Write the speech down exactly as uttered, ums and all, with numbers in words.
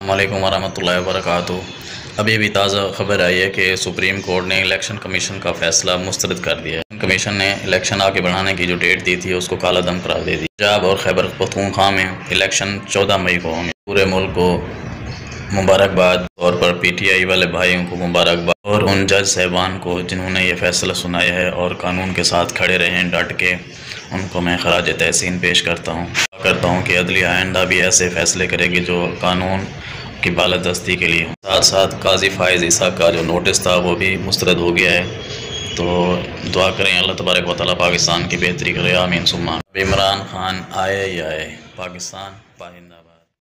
अस्सलामुअलैकुम वरहमतुल्लाहि वबरकातुहू। अभी अभी ताज़ा खबर आई है कि सुप्रीम कोर्ट ने इलेक्शन कमीशन का फैसला मुस्तरद कर दिया है। कमीशन ने इलेक्शन आगे बढ़ाने की जो डेट दी थी उसको काला दम करार दे दी। पंजाब और खैबर पख्तूनख्वा में इलेक्शन चौदह मई को होंगे। पूरे मुल्क को मुबारकबाद और पर पी टी आई वाले भाइयों को मुबारकबाद और उन जज साहबान को जिन्होंने ये फैसला सुनाया है और कानून के साथ खड़े रहे हैं डट के, उनको मैं खराज तहसीन पेश करता हूँ करता हूँ कि अदलिया आइंदा भी ऐसे फैसले करेगी जो कानून की बालादस्ती के लिए। साथ साथ काजी फाइज़ ईसा का जो नोटिस था वो भी मुस्तरद हो गया है। तो दुआ करें अल्लाह तबारक व तआला पाकिस्तान की बेहतरी करे, आमीन सुम्मा। इमरान खान आए या आए, पाकिस्तान पाइंदा।